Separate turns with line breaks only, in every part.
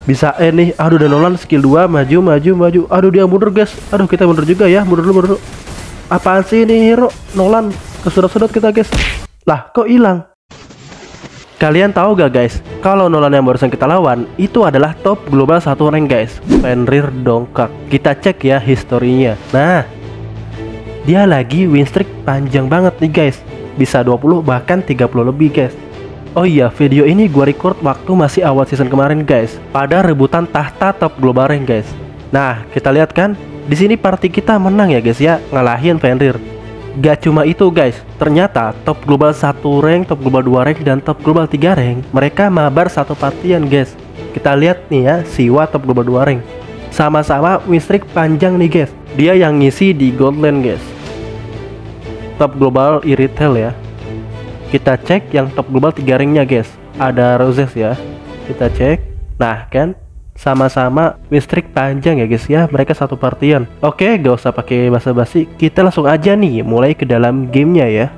Bisa nih. Aduh, dan Nolan skill 2 maju maju maju. Aduh, dia mundur guys. Aduh, kita mundur juga ya. Mundur dulu. Apaan sih ini hero Nolan? Kesedot-sedot kita guys. Lah, kok hilang? Kalian tahu gak guys, kalau Nolan yang barusan kita lawan itu adalah top global 1 rank guys, Fenrir dongkak. Kita cek ya historinya. Nah, dia lagi win streak panjang banget nih guys, bisa 20 bahkan 30 lebih guys. Oh iya, video ini gua record waktu masih awal season kemarin guys, pada rebutan tahta top global rank guys. Nah, kita lihat kan, di sini party kita menang ya guys ya, ngalahin Fenrir. Gak cuma itu guys, ternyata top global 1 rank, top global 2 rank, dan top global 3 rank mereka mabar satu partian guys. Kita lihat nih ya, Siwa top global 2 rank sama-sama win streak panjang nih guys. Dia yang ngisi di gold lane guys, top global Irithel ya. Kita cek yang top global 3 ranknya guys, ada Roses ya. Kita cek, nah kan sama-sama win streak panjang ya guys ya, mereka satu partian. Oke, gak usah pakai basa-basi, kita langsung aja nih mulai ke dalam gamenya ya.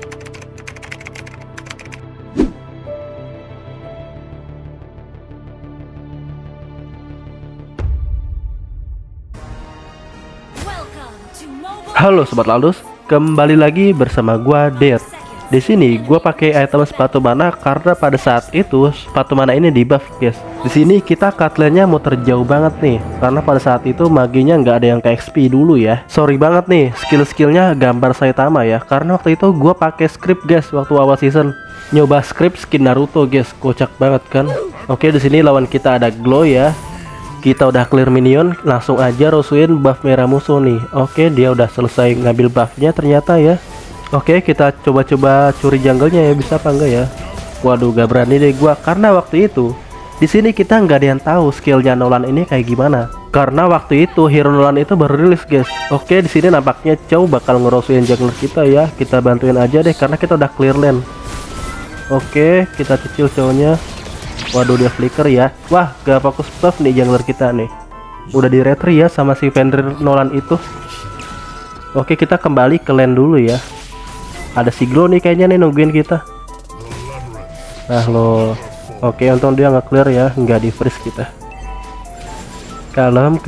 Halo sobat Laldus, kembali lagi bersama gua Dead. Di sini gue pakai item sepatu mana karena pada saat itu sepatu mana ini di buff guys. Di sini kita cutlannya mau terjauh banget nih, karena pada saat itu maginya nggak ada yang ke XP dulu ya. Sorry banget nih, skill-skillnya gambar Saitama ya, karena waktu itu gue pakai script guys waktu awal season. Nyoba script skin Naruto guys, kocak banget kan. Oke, di sini lawan kita ada Glow ya. Kita udah clear minion, langsung aja rusuhin buff merah musuh nih. Oke, dia udah selesai ngambil buffnya ternyata ya. Oke, kita coba-coba curi jungle-nya ya, bisa apa enggak ya? Waduh, gak berani deh gua, karena waktu itu di sini kita nggak ada yang tahu skillnya Nolan ini kayak gimana. Karena waktu itu hero Nolan itu baru rilis guys. Oke, di sini nampaknya Chow bakal ngerosuin jungler kita ya. Kita bantuin aja deh karena kita udah clear lane. Oke, kita cicil Chow-nya. Waduh, dia flicker ya. Wah, gak fokus buff nih jungler kita nih. Udah di retry ya sama si Fenrir Nolan itu. Oke, kita kembali ke lane dulu ya. Ada si Glow nih kayaknya nih nungguin kita. Nah lo, oke, untung dia nggak clear ya, nggak di freeze kita. Kalem.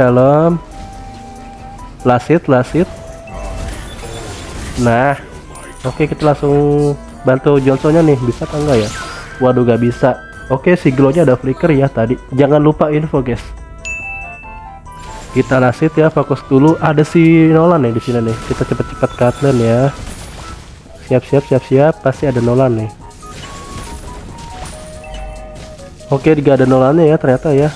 Lasit. Nah, oke, kita langsung bantu Johnsonnya nih, bisa apa enggak ya? Waduh, gak bisa. Oke, si Glow-nya ada flicker ya tadi. Jangan lupa info guys. Kita lasit ya, fokus dulu. Ada si Nolan nih di sini nih. Kita cepet-cepet cut lane ya. Siap, pasti ada Nolan nih. Oke, juga ada Nolannya ya ternyata ya.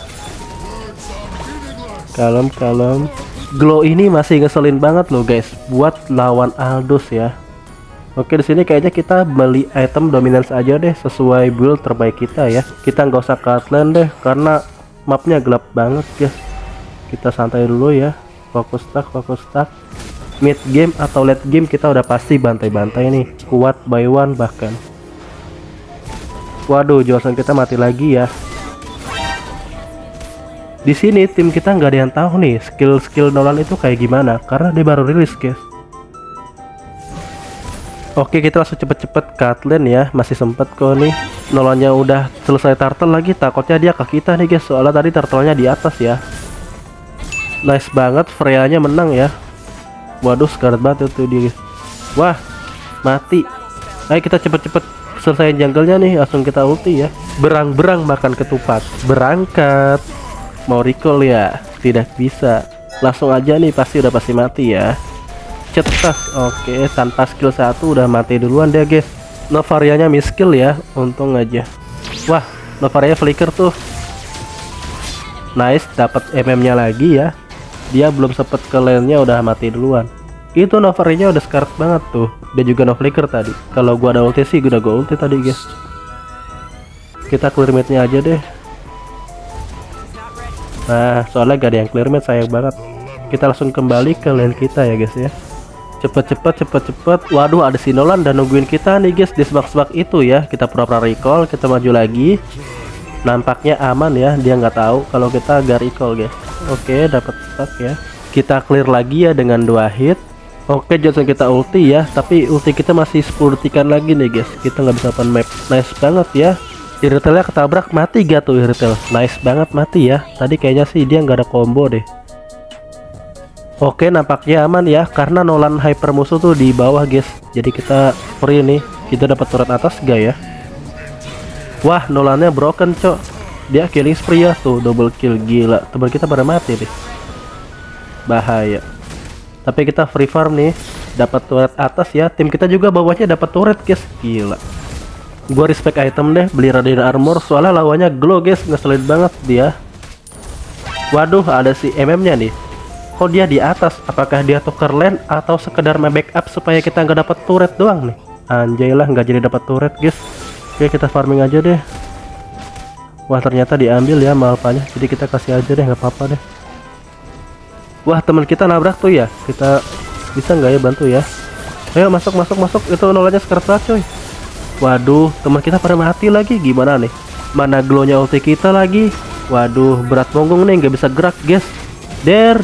Kalem. Glow ini masih ngeselin banget loh guys buat lawan Aldous ya. Oke, di sini kayaknya kita beli item dominance aja deh sesuai build terbaik kita ya. Kita nggak usah cut lane deh karena mapnya gelap banget guys. Kita santai dulu ya. Fokus stack. Mid game atau late game kita udah pasti bantai-bantai nih, kuat by one bahkan. Waduh, Johnson kita mati lagi ya. Di sini tim kita nggak ada yang tahu nih skill Nolan itu kayak gimana karena dia baru rilis guys. Oke, kita langsung cepet-cepet cut lane ya, masih sempet kok nih. Nolannya udah selesai turtle lagi, takutnya dia ke kita nih guys, soalnya tadi turtle-nya di atas ya. Nice banget, Freya-nya menang ya. Waduh, sekarat banget tuh dia. Wah, mati. Ayo kita cepet-cepet selesaiin jungle-nya nih, langsung kita ulti ya. Berang-berang makan ketupat. Berangkat. Mau recall ya? Tidak bisa. Langsung aja nih, pasti mati ya. Cetas. Oke, tanpa skill 1 udah mati duluan dia guys. Novaria-nya miskill ya, untung aja. Wah, Novaria flicker tuh. Nice, dapat MM-nya lagi ya. Dia belum sempet ke lane-nya udah mati duluan. Itu Novaria udah scared banget tuh. Dia juga no flicker tadi. Kalau gua ada ulti sih, gua ulti tadi guys. Kita clear mid-nya aja deh. Nah, soalnya gak ada yang clear mid, sayang banget. Kita langsung kembali ke lane kita ya guys ya. Cepet. Waduh, ada si Nolan dan nungguin kita nih guys di sebak-sebak itu ya. Kita pura-pura recall, kita maju lagi. Nampaknya aman ya, dia nggak tahu kalau kita gak recall guys. Oke, dapat stuck ya. Kita clear lagi ya dengan 2 hit. Oke, Johnson kita ulti ya, tapi ulti kita masih 10 detikan lagi nih guys. Kita nggak bisa open map. Nice banget ya. Iritelnya ketabrak, mati gak tuh Iritel? Nice banget mati ya. Tadi kayaknya sih dia nggak ada combo deh. Oke, nampaknya aman ya karena Nolan hyper musuh tuh di bawah guys. Jadi kita free nih. Kita dapat turret atas gak ya? Wah, Nolannya broken cok. Dia killing spree ya tuh, double kill, gila. Teman kita pada mati deh. Bahaya. Tapi kita free farm nih. Dapat turret atas ya. Tim kita juga bawahnya dapat turret guys. Gila. Gua respect item deh, beli Radiant Armor soalnya lawannya glow guys, ngeselin banget dia. Waduh, ada si MM-nya nih. Kok dia di atas? Apakah dia tuker lane atau sekedar backup supaya kita nggak dapat turret doang nih? Anjay lah, nggak jadi dapat turret guys. Oke, kita farming aja deh. Wah, ternyata diambil ya malpanya. Jadi kita kasih aja deh, nggak apa-apa deh. Wah, teman kita nabrak tuh ya. Kita bisa nggak ya bantu ya? Ayo masuk. Itu nolanya sekarat coy. Waduh, teman kita pada mati lagi. Gimana nih? Mana glownya ulti kita lagi? Waduh, berat punggung nih, nggak bisa gerak guys. Der.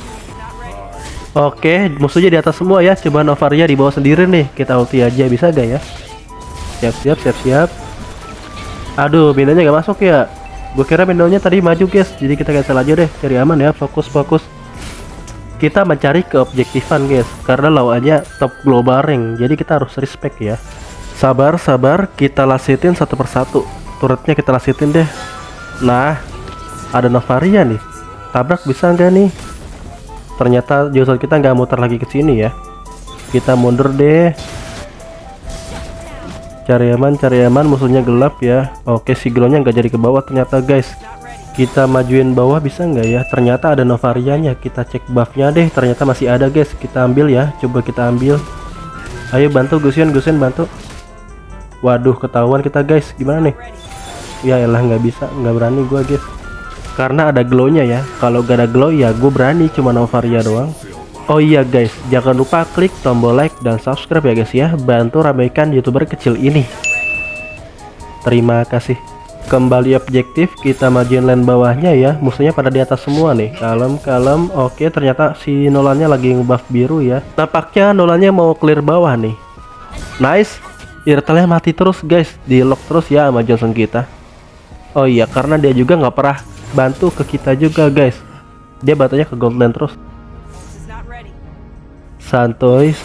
Oke, musuhnya di atas semua ya. Coba Novaria di bawah sendiri nih. Kita ulti aja, bisa gak ya? Siap. Aduh, minonnya nggak masuk ya. Gue kira minonnya tadi maju guys. Jadi kita cancel aja deh. Cari aman ya, fokus. Kita mencari keobjektifan guys. Karena lawannya top global rank. Jadi kita harus respect ya. Sabar, kita lasitin satu persatu. Turretnya kita lasitin deh. Nah, ada Novaria nih. Tabrak bisa nggak nih? Ternyata jurusan kita nggak muter lagi ke sini ya. Kita mundur deh. Cari aman, musuhnya gelap ya. Oke, si glownya nggak jadi ke bawah ternyata guys. Kita majuin bawah bisa nggak ya? Ternyata ada Novarianya. Kita cek buffnya deh. Ternyata masih ada guys. Kita ambil ya. Coba kita ambil. Ayo bantu Gusion bantu. Waduh, ketahuan kita guys. Gimana nih? Ya elah, nggak bisa, nggak berani gua guys. Karena ada glownya ya. Kalau gak ada glow ya gue berani cuma Novaria doang. Oh iya guys, jangan lupa klik tombol like dan subscribe ya guys ya. Bantu ramaikan YouTuber kecil ini. Terima kasih. Kembali objektif, kita majuin lane bawahnya ya. Musuhnya pada di atas semua nih. Kalem. Oke, ternyata si Nolannya lagi ngebuff biru ya. Nampaknya Nolannya mau clear bawah nih. Nice. Irtelnya mati terus guys, di lock terus ya sama Johnson kita. Oh iya, karena dia juga nggak pernah bantu ke kita juga guys. Dia batunya ke gold lane terus. Santuy.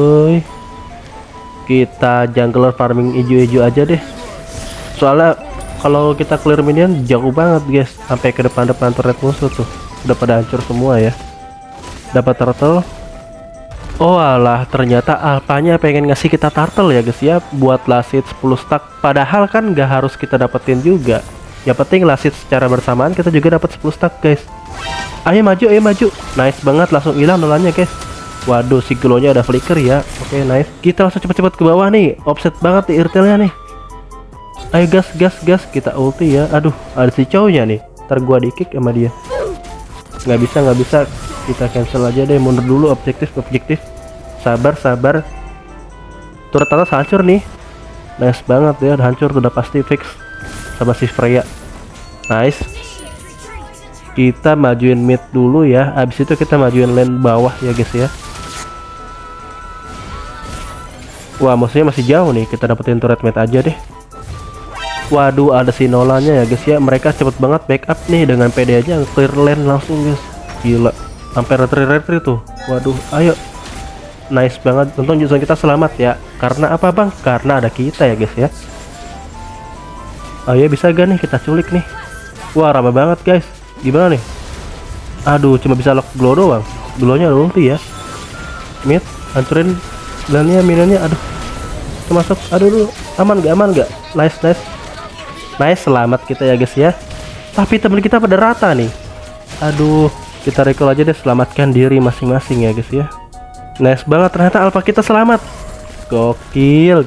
Kita jungler farming hijau-hijau aja deh. Soalnya kalau kita clear minion jauh banget guys, sampai ke depan turret musuh tuh. Udah pada hancur semua ya. Dapat turtle. Oh alah, ternyata alpanya pengen ngasih kita turtle ya guys ya, buat lasit 10 stack. Padahal kan nggak harus kita dapetin juga. Yang penting lasit secara bersamaan kita juga dapat 10 stack guys. Ayo maju. Nice banget, langsung hilang Nolannya guys. Waduh, si glownya ada flicker ya. Oke, nice. Kita langsung cepet-cepet ke bawah nih. Offset banget nih Irtelnya nih. Ayo gas. Kita ulti ya. Aduh, ada si cowoknya nih. Ntar gua di-kick sama dia. Nggak bisa. Kita cancel aja deh, mundur dulu. Objektif. Sabar. Turret atas hancur nih. Nice banget ya, hancur udah pasti fix sama si Freya. Nice. Kita majuin mid dulu ya. Abis itu kita majuin lane bawah ya guys ya. Wah, musuhnya masih jauh nih. Kita dapetin turret mid aja deh. Waduh, ada si Nolannya ya guys ya. Mereka cepet banget backup nih, dengan PD aja clear lane langsung guys. Gila, sampai retri tuh. Waduh, ayo. Nice banget. Untung jurusan kita selamat ya. Karena apa bang? Karena ada kita ya guys ya. Ayo, bisa gak nih kita culik nih? Wah, ramai banget guys. Gimana nih? Aduh, cuma bisa lock glow doang. Glownya ada ulti ya. Mid, hancurin lane-nya, minionnya. Aduh, masuk. Aduh, aman gak? Nice, selamat kita ya guys ya. Tapi teman kita pada rata nih. Aduh, kita recall aja deh, selamatkan diri masing-masing ya guys ya. Nice banget, ternyata alpha kita selamat. Gokil.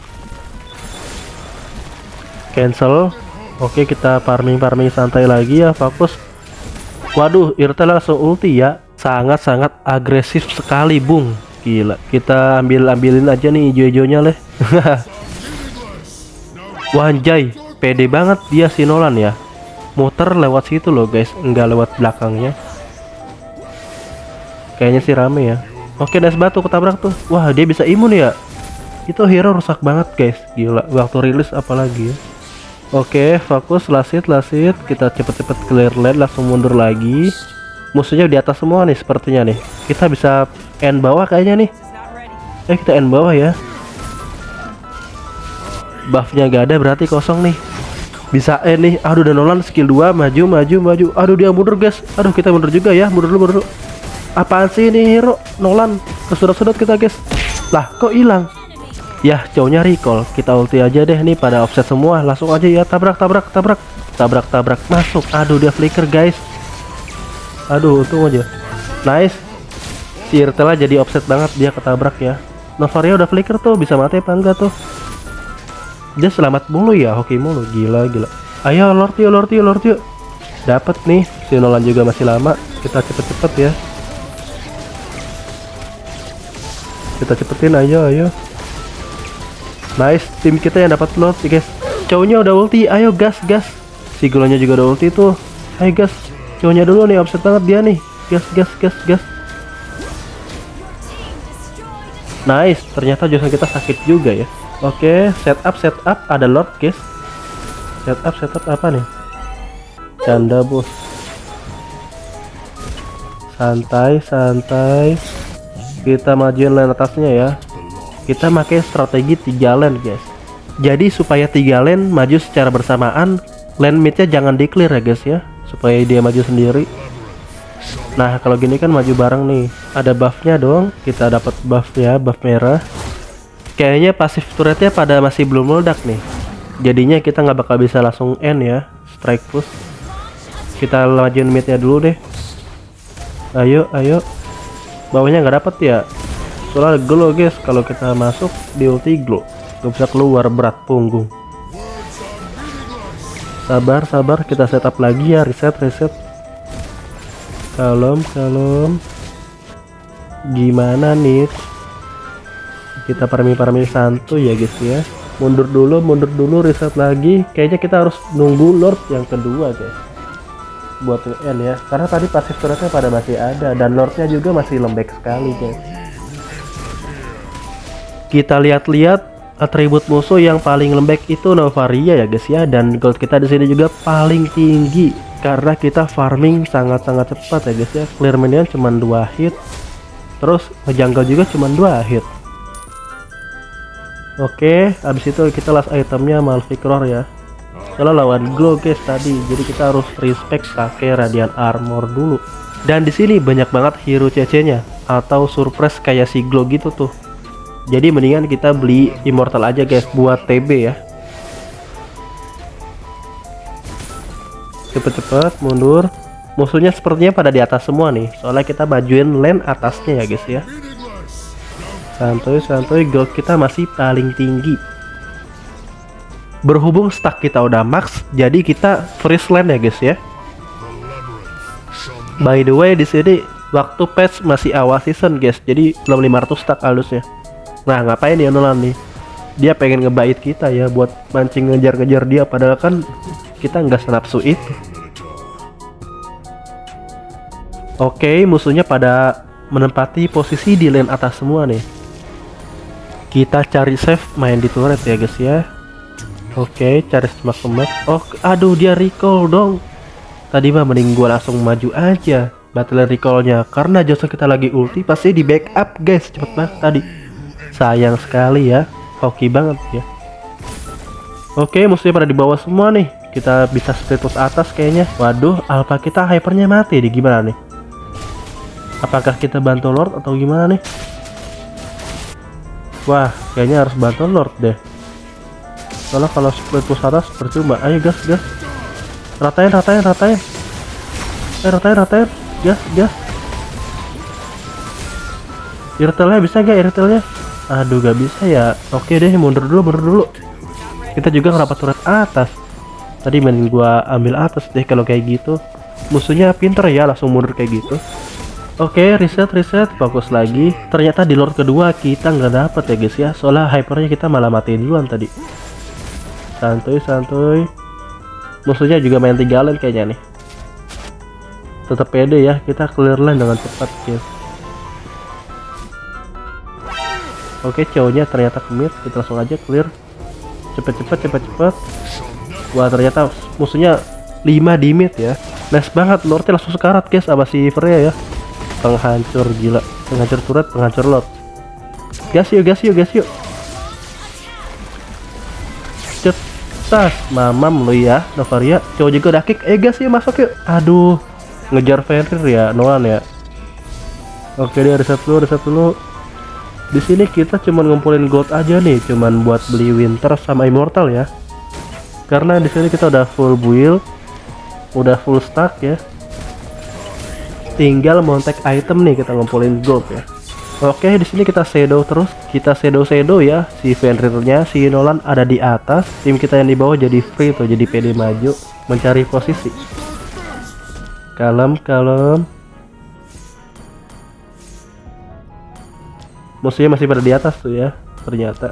Cancel. Oke, kita farming santai lagi ya, fokus. Waduh, Irtel langsung ulti ya. Sangat agresif sekali, Bung. Gila, kita ambilin aja nih hijau-hijaunya leh. Wanjay, pede banget dia si Nolan ya. Muter lewat situ loh guys, nggak lewat belakangnya. Kayaknya sih rame ya. Oke, nice batu ketabrak tuh. Wah, dia bisa imun ya. Itu hero rusak banget guys. Gila, waktu rilis apalagi ya. Oke, fokus, lasit. Kita cepet-cepet clear lane, langsung mundur lagi. Musuhnya di atas semua nih sepertinya nih. Kita bisa end bawah kayaknya nih. Kita end bawah ya. Buffnya gak ada, berarti kosong nih. Bisa end nih. Aduh, dan Nolan skill 2, maju. Aduh, dia mundur guys. Aduh, kita mundur juga ya. Mundur dulu. Apaan sih ini hero? Nolan kesedot-sedot kita guys. Lah, kok hilang? Ya, cowoknya recall. Kita ulti aja deh nih, pada offset semua. Langsung aja ya, tabrak. Masuk. Aduh, dia flicker guys. Aduh, untung aja. Nice. Si Irtela jadi offset banget, dia ketabrak ya. Novaria udah flicker tuh, bisa mati apa enggak tuh? Dia selamat mulu ya, hoki mulu. Gila. Ayo Lord yuk. Dapat nih. Si Nolan juga masih lama. Kita cepet-cepet ya. Kita cepetin, ayo. Nice, tim kita yang dapat Lord guys. Cowoknya udah ulti, ayo gas. Si Gulonya juga udah ulti tuh. Ayo gas. Cowoknya dulu nih, offset banget dia nih. Gas. Nice, ternyata Johnson kita sakit juga ya. Oke, setup ada Lord guys. Setup apa nih? Canda bos. Santai. Kita majuin lane atasnya ya. Kita pakai strategi 3 lane guys. Jadi supaya 3 lane maju secara bersamaan, lane midnya jangan di clear ya guys ya, supaya dia maju sendiri. Nah, kalau gini kan maju bareng nih. Ada buffnya dong. Kita dapat buff ya, buff merah. Kayaknya pasif turretnya pada masih belum meledak nih. Jadinya kita nggak bakal bisa langsung end ya, strike push. Kita majuin midnya dulu deh. Ayo. Bawahnya nggak dapet ya. Soalnya glow guys, kalau kita masuk di ulti glow, gak bisa keluar, berat punggung. Sabar, kita setup lagi ya, reset. Kalem. Gimana nih? Kita parmi santuy ya guys ya. Mundur dulu, reset lagi. Kayaknya kita harus nunggu Lord yang kedua guys, buat end ya, karena tadi pasif turretnya pada masih ada dan Lordnya juga masih lembek sekali guys. Kita lihat atribut musuh yang paling lembek itu Novaria ya guys ya, dan gold kita di sini juga paling tinggi karena kita farming sangat-sangat cepat ya guys ya. Clear minion cuma 2 hit, terus ngejanggal juga cuma 2 hit. Oke, habis itu kita last itemnya Malphite Roar ya. Soalnya lawan glow guys tadi, jadi kita harus respect pakai Radiant Armor dulu. Dan di sini banyak banget hero CC-nya atau surprise kayak si glow gitu tuh. Jadi mendingan kita beli immortal aja guys buat TB ya. Cepet mundur. Musuhnya sepertinya pada di atas semua nih, soalnya kita bajuin lane atasnya ya guys ya. Santuy, gold kita masih paling tinggi. Berhubung stack kita udah max, jadi kita freeze lane ya guys ya. By the way, di sini waktu patch masih awal season guys, jadi belum 500 stack halusnya. Nah, ngapain ya Nolan nih? Dia pengen ngebait kita ya, buat mancing ngejar-ngejar dia, padahal kan kita nggak senapsu itu. Oke, musuhnya pada menempati posisi di lane atas semua nih. Kita cari save main di turret ya guys ya. Oke, cari semak-semak. Oh, aduh, dia recall dong. Tadi mah mending gua langsung maju aja battle recallnya, karena Johnson kita lagi ulti pasti di backup guys, cepet banget tadi. Sayang sekali ya, hoki banget ya. Oke, musuhnya pada di bawah semua nih. Kita bisa split push atas kayaknya. Waduh, alpha kita hypernya mati nih, gimana nih? Apakah kita bantu Lord atau gimana nih? Wah, kayaknya harus bantu Lord deh. Soalnya kalau split push atas percuma. Ayo gas. Ratain. Gas. Irtelnya bisa gak irtelnya? Aduh, gak bisa ya. Oke deh, mundur dulu. Kita juga ngerapat turret atas. Tadi main gua ambil atas deh kalau kayak gitu. Musuhnya pinter ya, langsung mundur kayak gitu. Oke, reset, fokus lagi. Ternyata di Lord kedua kita nggak dapet ya guys ya. Soalnya hypernya kita malah matiin duluan tadi. Santuy. Musuhnya juga main 3 lane kayaknya nih. Tetap pede ya, kita clear lane dengan cepat guys. Oke, cowoknya ternyata kemit, kita langsung aja clear. Cepet. Wah ternyata musuhnya 5 di mid ya. Nice banget, Lordnya langsung sekarat guys sama si Freya ya. Penghancur gila, penghancur turret, penghancur Lord. Gas yuk, gas yuk, gas yuk. Cetas, mamam lu ya, Novaria. Cowok juga udah kick, gas yuk, masuk yuk. Aduh, ngejar Fenrir ya, Nolan ya. Oke dia reset dulu. Di sini kita cuman ngumpulin gold aja nih, cuman buat beli Winter sama Immortal ya. Karena di sini kita udah full build, udah full stack ya. Tinggal montek item nih, kita ngumpulin gold ya. Oke, di sini kita shadow terus, kita shadow ya. Si Fenrirnya, si Nolan ada di atas, tim kita yang di bawah jadi free tuh, jadi pede maju mencari posisi. Kalem. Musuhnya masih pada di atas tuh ya, ternyata.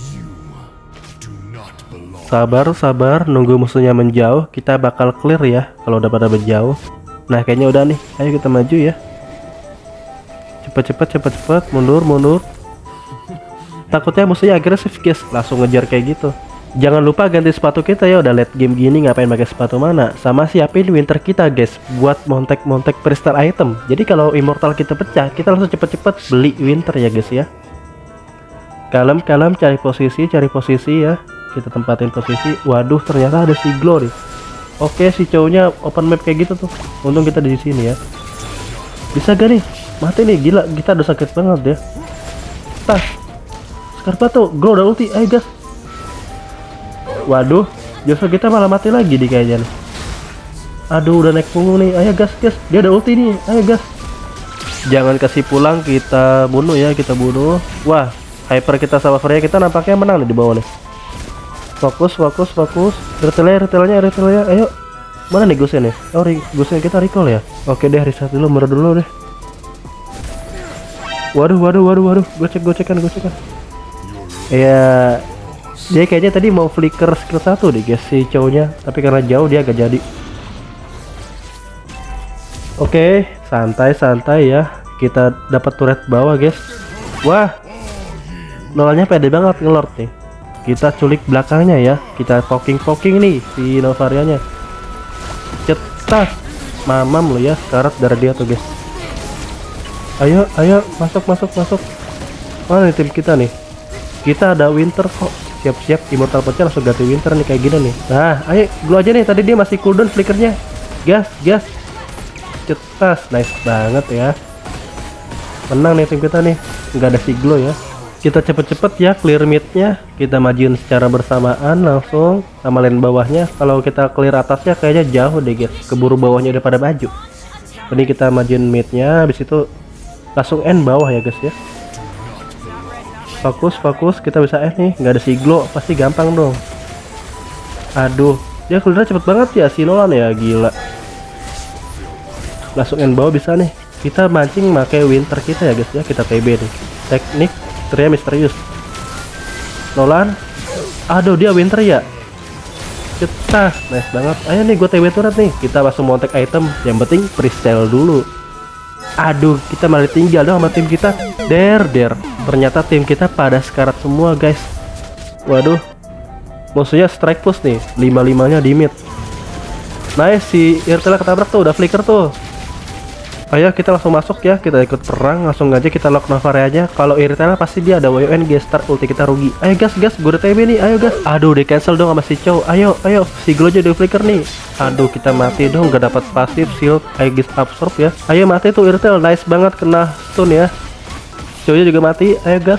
Sabar, nunggu musuhnya menjauh. Kita bakal clear ya, kalau udah pada menjauh. Nah, kayaknya udah nih, ayo kita maju ya. Cepet, mundur. Takutnya musuhnya agresif guys, langsung ngejar kayak gitu. Jangan lupa ganti sepatu kita ya, udah late game gini ngapain pakai sepatu mana. Sama siapin Winter kita guys, buat montek prestar item. Jadi kalau Immortal kita pecah, kita langsung cepet-cepet beli Winter ya guys ya. Kalem, cari posisi ya. Kita tempatin posisi. Waduh, ternyata ada si Glory. Oke, si cowoknya open map kayak gitu tuh. Untung kita di sini ya. Bisa gak nih? Mati nih, gila, kita udah sakit banget ya. Tas. Scarpato, Glow udah ulti, ayo gas. Waduh, justru kita malah mati lagi di kayaknya nih. Aduh, udah naik punggung nih. Ayo gas. Dia ada ulti nih. Ayo gas. Jangan kasih pulang, kita bunuh ya, kita bunuh. Wah, hyper kita sama Freya kita nampaknya menang nih di bawah nih. Fokus. Retailnya. Ayo. Mana nih Gusen ya? Oh, Gusen kita recall ya. Oke deh, reset dulu, mundur dulu deh. Waduh. Gocekan. Ya, dia kayaknya tadi mau flicker skill 1 deh guys si cowoknya, tapi karena jauh dia agak jadi. Oke, santai ya. Kita dapat turret bawah guys. Wah, Nolannya pede banget ngelord nih. Kita culik belakangnya ya. Kita poking nih si Novarianya. Cetas, mamam lo ya, sekarat dari dia tuh guys. Ayo, masuk. Mana nih tim kita nih? Kita ada Winter kok. Siap, Immortal pecah langsung ganti Winter nih kayak gini nih. Nah, ayo glow aja nih. Tadi dia masih cooldown flickernya. Gas. Cetas, nice banget ya. Menang nih tim kita nih. Nggak ada si glow ya. Kita cepet-cepet ya clear midnya. Kita majuin secara bersamaan langsung sama lane bawahnya. Kalau kita clear atasnya kayaknya jauh deh guys. Keburu bawahnya udah pada maju. Ini kita majuin midnya. Habis itu langsung end bawah ya guys ya. Fokus, kita bisa nih, nggak ada si glow, pasti gampang dong. Aduh, dia clearnya cepet banget ya si Nolan ya, gila. Langsung end bawah bisa nih. Kita mancing pakai Winter kita ya guys ya, kita TB nih. Teknik Tria misterius. Nolan, aduh dia Winter ya. Cetas, nice banget. Ayo nih gue TB turret nih, kita langsung montek item. Yang penting freestyle dulu. Aduh, kita malah tinggal dong sama tim kita. Der. Ternyata tim kita pada sekarat semua guys. Waduh, musuhnya strike push nih, 5-5-nya di mid. Nice, si Irtela ketabrak tuh, udah flicker tuh. Ayo kita langsung masuk ya, kita ikut perang. Langsung aja kita lock Novaria aja. Kalau Irtela pasti dia ada WN guys, start ulti kita rugi. Ayo gas, gue udah TB nih, ayo gas. Aduh, di cancel dong sama si Chow. Ayo, si Glow aja udah flicker nih. Aduh, kita mati dong, gak dapat pasif shield, Aegis absorb ya. Ayo mati tuh Irtel, nice banget kena stun ya. Chow juga mati, ayo gas.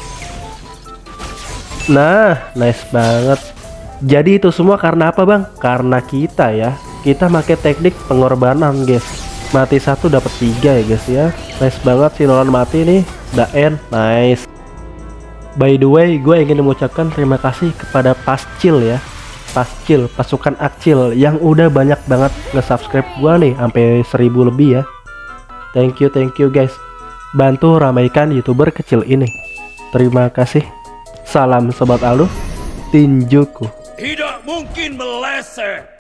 Nah, nice banget. Jadi itu semua karena apa bang? Karena kita ya, kita pakai teknik pengorbanan guys. Mati 1 dapat 3 ya guys ya. Nice banget si Nolan mati nih. Udah end, nice. By the way, gue ingin mengucapkan terima kasih kepada Pascil ya. Pascil, pasukan Akcil yang udah banyak banget nge-subscribe gue nih sampai 1000 lebih ya. Thank you guys. Bantu ramaikan YouTuber kecil ini. Terima kasih. Salam sobat Aldo, tinjuku.
Tidak mungkin meleset.